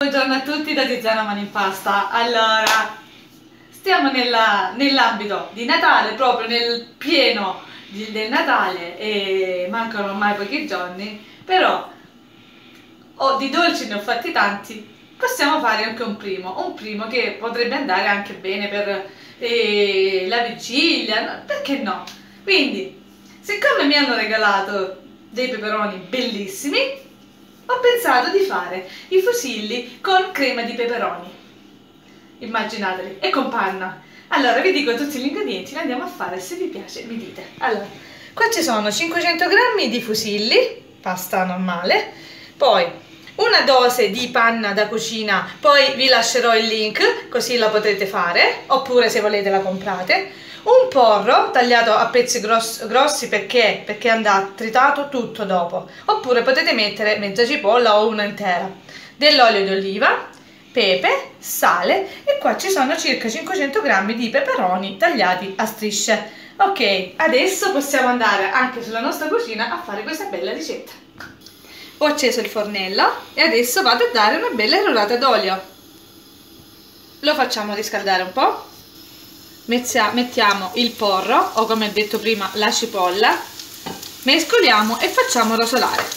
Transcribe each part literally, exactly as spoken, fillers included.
Buongiorno a tutti da Tiziana Mani in Pasta. Allora, stiamo nell'ambito di Natale, proprio nel pieno di, del Natale e mancano ormai pochi giorni, però oh, di dolci ne ho fatti tanti, possiamo fare anche un primo, un primo che potrebbe andare anche bene per eh, la vigilia, no? Perché no? Quindi, siccome mi hanno regalato dei peperoni bellissimi, ho pensato di fare i fusilli con crema di peperoni, immaginateli, e con panna. Allora vi dico tutti gli ingredienti, li andiamo a fare, se vi piace mi dite. Allora, qua ci sono cinquecento grammi di fusilli, pasta normale, poi una dose di panna da cucina, poi vi lascerò il link così la potrete fare, oppure se volete la comprate. Un porro tagliato a pezzi grossi, grossi perché? Perché andrà tritato tutto dopo, oppure potete mettere mezza cipolla o una intera, dell'olio di oliva, pepe, sale e qua ci sono circa cinquecento grammi di peperoni tagliati a strisce. Ok, adesso possiamo andare anche sulla nostra cucina a fare questa bella ricetta. Ho acceso il fornello e adesso vado a dare una bella irrorata d'olio. Lo facciamo riscaldare un po'. Mettiamo il porro o, come ho detto prima, la cipolla, mescoliamo e facciamo rosolare.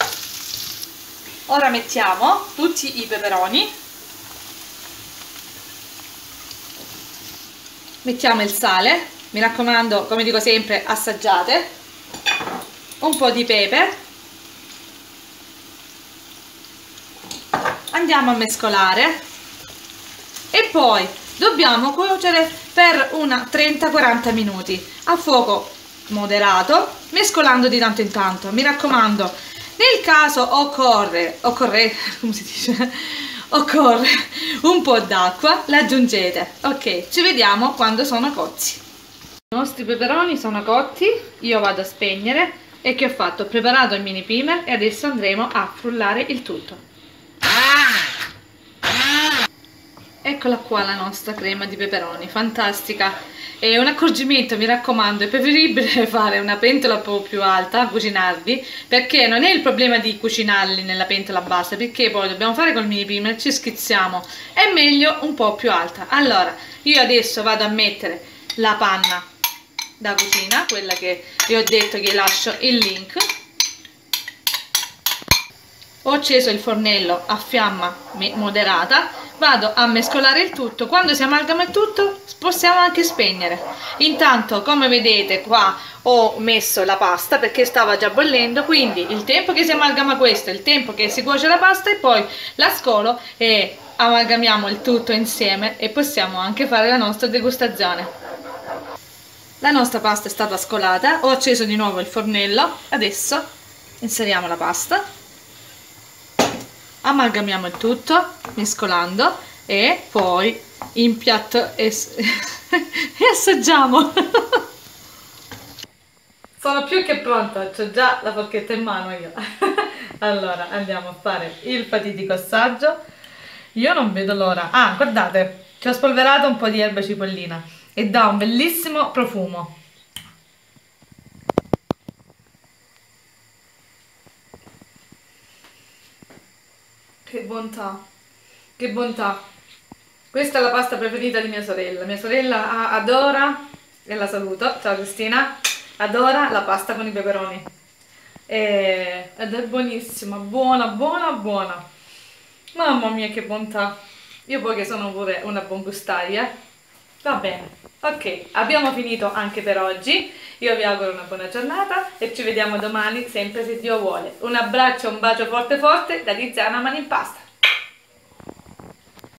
Ora mettiamo tutti i peperoni, mettiamo il sale, mi raccomando, come dico sempre, assaggiate, un po' di pepe, andiamo a mescolare e poi dobbiamo cuocere per una trenta quaranta minuti a fuoco moderato, mescolando di tanto in tanto. Mi raccomando, nel caso occorre, occorre, come si dice? Occorre un po' d'acqua, l'aggiungete. Ok, ci vediamo quando sono cotti. I nostri peperoni sono cotti, io vado a spegnere e che ho fatto? Ho preparato il mini primer e adesso andremo a frullare il tutto. Eccola qua la nostra crema di peperoni, fantastica. E un accorgimento, mi raccomando, è preferibile fare una pentola un po' più alta a cucinarli, perché non è il problema di cucinarli nella pentola bassa, perché poi dobbiamo fare col mini primer, ci schizziamo, è meglio un po' più alta. Allora, io adesso vado a mettere la panna da cucina, quella che vi ho detto che lascio il link. Ho acceso il fornello a fiamma moderata, vado a mescolare il tutto. Quando si amalgama il tutto possiamo anche spegnere. Intanto, come vedete, qua ho messo la pasta perché stava già bollendo, quindi il tempo che si amalgama questo, il tempo che si cuoce la pasta, e poi la scolo e amalgamiamo il tutto insieme e possiamo anche fare la nostra degustazione. La nostra pasta è stata scolata, ho acceso di nuovo il fornello, adesso inseriamo la pasta. Amalgamiamo il tutto mescolando e poi in piatto e, e assaggiamo. Sono più che pronta, ho già la forchetta in mano io. Allora andiamo a fare il fatidico assaggio. Io non vedo l'ora. Ah, guardate, ci ho spolverato un po' di erba cipollina e dà un bellissimo profumo. Che bontà, che bontà. Questa è la pasta preferita di mia sorella. Mia sorella adora, e la saluto, ciao Cristina, adora la pasta con i peperoni. E, ed è buonissima, buona, buona, buona. Mamma mia che bontà. Io poi che sono pure una buongustaia, eh. Va bene, ok, abbiamo finito anche per oggi. Io vi auguro una buona giornata e ci vediamo domani, sempre se Dio vuole. Un abbraccio, un bacio forte forte da Tiziana Mani in Pasta.